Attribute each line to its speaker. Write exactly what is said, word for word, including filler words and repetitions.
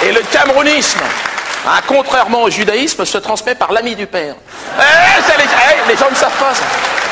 Speaker 1: Et le camerounisme, hein, contrairement au judaïsme, se transmet par l'ami du père. Eh, ça, les, eh, les gens ne savent pas ça.